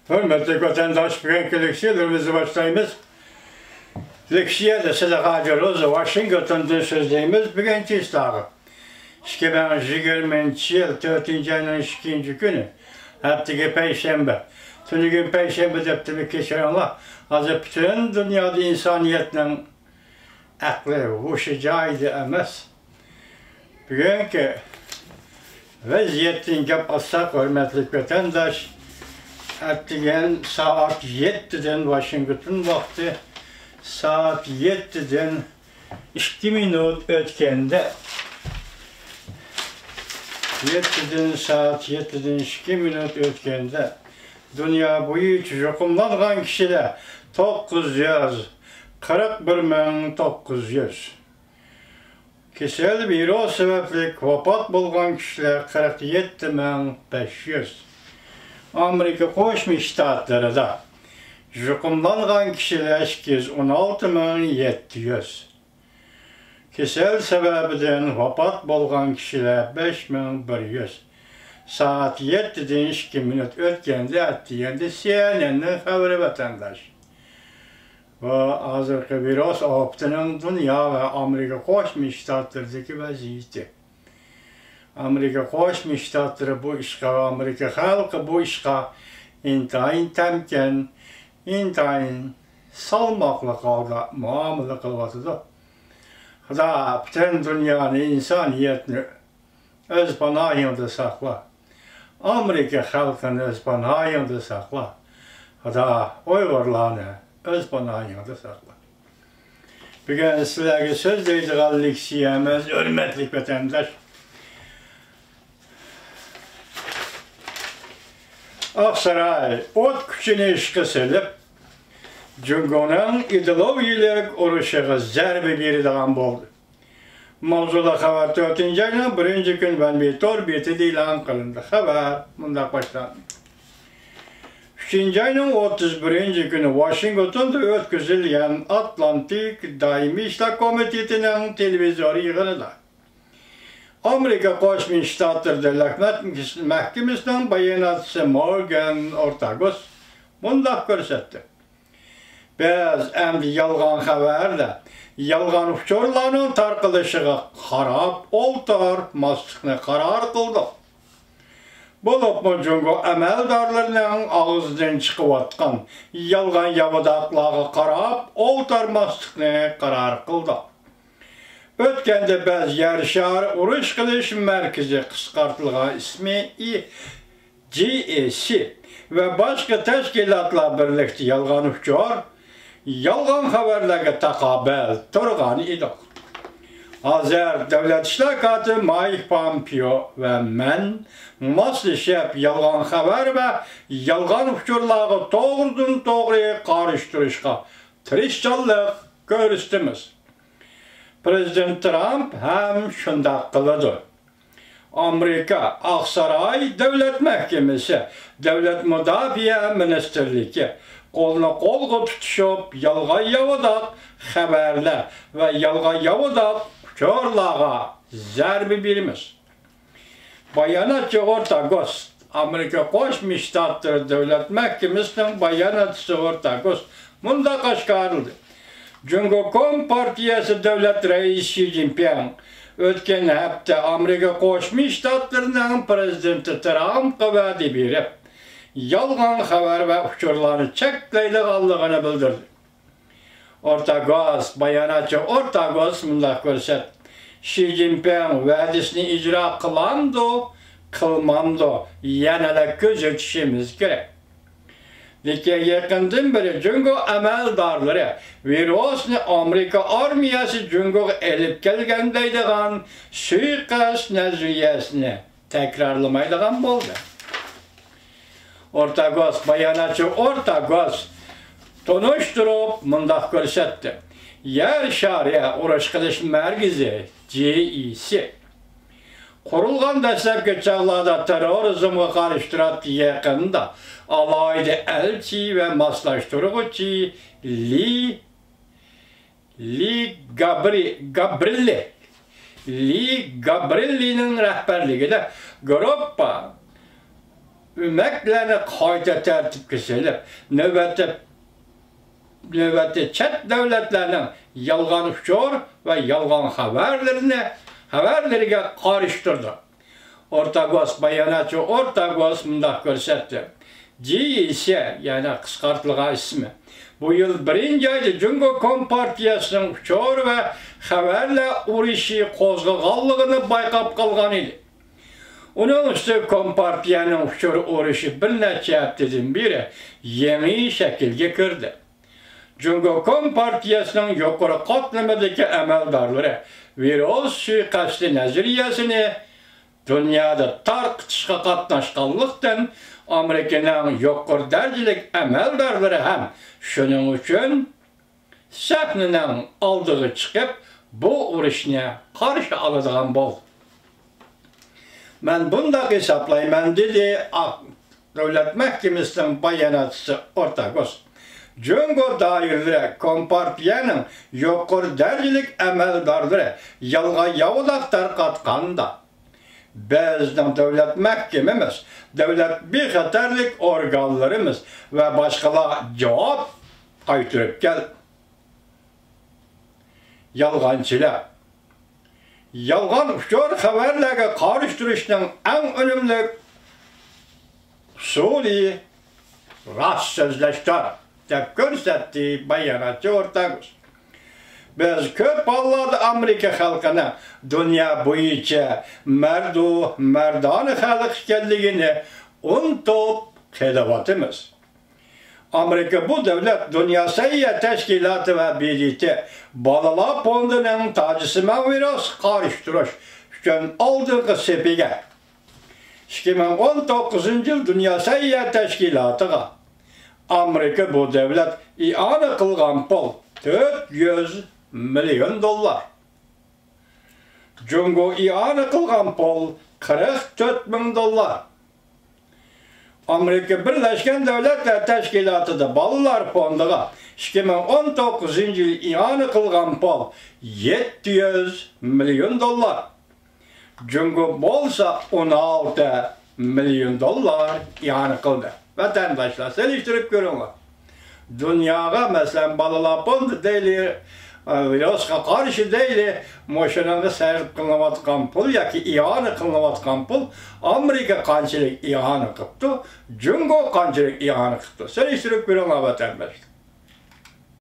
Hürmetli vatandaş, bugünkü leksiyalarımızı başlayımız. Leksiya da size hacırız, Washington'da sözleyimiz bugünkü istağı. 2020 yıl 4. ayının 2. günü, haftaki Perşembe. Tüm gün Perşembe deptimi geçirenler, azı bütün dünyada insaniyetin aklı, huşu caydı emez. Bugünkü vaziyetin gap atsak, hürmetli vatandaş, Ertegen saat 7'den Washington vakti, saat 7'den 2 minut ötkende, 7'den saat 7'den 2 minut ötkende, dünya boyu çocukumlangan kişiler 941.900. Kesel virüs sebepli vefat bulgan kişiler 47.500. Amerika Koşmuş Ştatları da yukumlangan kişiler 216.700. Kesel sebebiden vefat bulgan kişiler 5.100. Saat 7'den 2 minut ötkende ettiğinde CNN'nin haberi vatandaş. Ve hazırki virüs avıptının dünya ve Amerika Koşmuş Ştatları'daki vaziyeti. Amerika Koşmuş Ştatları bu işe, Amerika halkı bu işe intayin temken, intayin salmakla kavga muamele kılvatıdır. Da bütün dünyanın insaniyetini öz panayında sakla. Amerika halkını öz panayında sakla. Da Uygurlarını öz panayında sakla. Bugün sizlerge söz deydiği leksiyemiz, hürmetli vatandaş. Aksaray, ot küçüğüne işe selip, Cungo'nun ideolojik uruşuğa zerbe beridiğen oldu. Mavzuda haber 4. ayının 1. gün ben bir torbiyeti ilan kılındı. Haber, bundan başlandı. 3. ayının 31. günü Washington'da ötküzülen Atlantik Daimi İşler Komitesi'nin televizyon yığınında Amerika Koşmuş Ştatları Devlet Mahkemesi'nin bayanatçısı Morgan Ortagus bundan görsetti. Biz hem yalgan haberde, yalgan uçurlarının tarqılışığı harap oltar, mastıqını karar kıldı. Bulup mu Cungo emeldarlarının ağızdan çıkıvatkan yalgan yabıdaqlağı karap oltar, mastıqını karar kıldı. Ötkende biz yarışar uruş kılış merkezi kıskartılığa ismi GEC ve başka teşkilatla birlikte yalgan uçur, yalgan haberlerine takabel turgan idik. Hazır Devlet İşler Katı Mike Pompeo ve men maslişep yalgan haber ve yalgan uçurlağı doğrudan doğruya karıştırışka tirişçallık görüştümüz. Prezident Trump hem şundak kılıdı. Amerika Aksaray Devlet Mahkemesi, Devlet Müdafiye Ministerliği koluna kol tutuşup yalgan yavadak haberler ve yalgan yavadak uçurlağa zerbi birimiz. Bayanatçı Ortagus, Amerika Koşmuş Ştatları Devlet Mahkemesi'nin bayanatçısı Ortagus bunda kaşkarıldı. Cumhuriyet Partiyası Devlet Reisi Xi Jinping ötken hafta Amerika Koşmuş Ştatları'nın Prezidenti Trump'a va'da berip, yalgan haber ve uçurlarını çekleydiğini bildirdi. Ortagus, bayanatçı Ortagus bunday görset. Xi Jinping va'dasini icra kılamdı, kılmamdı, yanada gözetişimiz gerek. Lekin yakından beri Cungo emeldarları virüsni Amerika armiyası Cungo'ga elip kelgendeydiğen suikast nazariyesini tekrarlamaydiğen oldu. Ortagus, bayanatçı Ortagus tonuşturup mundak görsetti. Yer şariye uruş kılış merkezi GEC kurulgan dastlabki çağlarda terrorizmga qarshi turadi yaqinda alayda elchi ve maslashtiruvchi Lee Gabrielli'nin rehberligida gruppa ümeklerini kayda tertip kesilip, növbette çet devletlerinin yalgan uçur ve yalgan haberlerine karıştırdı. Ortagos bayanatçı Ortagos mındak görsetti. G ise yani kıskartılgan ismi. Bu yıl 1. ayda Cungo Kompartiyasının uçur ve haberle urişi kozgağallığını baykap kalgan idi. Onun üstü Kompartiyanın uçur urişi bir neçe haftadan biri yeni şekilde kirdi. Cungo Kompartiyasının yukarı katlamadaki emeldarları virüs suikastı nazariyesini dünyada tarqıtışqa qatnaşqanlıqdan Amerikanın yukarı derecelik emeldarları hem şunun için sahnenin aldığı çıkıp bu uruşuna karşı alacağım bol. Ben bunda hesaplayayım dedi Devlet Mahkemesi'nin bayanatçısı Ortagos. Cungo dairleri Kompartiyanın yukarı derecelik emeldarları yalga yavulak tarqatqanda bizden devlet mahkememiz, devlet bir xatarlik organlarımız ve başkalar cevap aytırıp gel. Yalgancılar. Yalgan uçur haberlerine karıştırışının en önemli usulü rast sözleştir. Dep görsetti bayanatçı Ortagos. Biz köp Allah'da Amerika halkına dünya boyunca merdanı halk geldiğini unutup kedavatımız. Amerika bu devlet Dünya Sayıya Teşkilatı ve birlikte Balalar Fondu'nun tacısına biraz karıştırış için aldığı sepige. 2019 yıl Dünya Sayıya Teşkilatı'na Amerika bu devlet iade kılgan pul 400 milyon dolar. Cungo iade kılgan pul 44 bin dolar. Amerika Birleşken Devletler Teşkilatı'da Balalar Fondu'na 2019 yıl iade kılgan pul 700 milyon dolar. Cungo bolsa 16 milyon dolar iade kıldı. Vatandaşlar seliştirip görünler. Dünyaya mesela Balalar Fondu değil, virüsga karşı değil, moşananga sərf kılınavatkan pul, ya ki iade kılınavatkan pul, Amerika kançılık iade kıptı, Cungo kançılık iade kıptı. Seliştirip görünler vatandaşlar.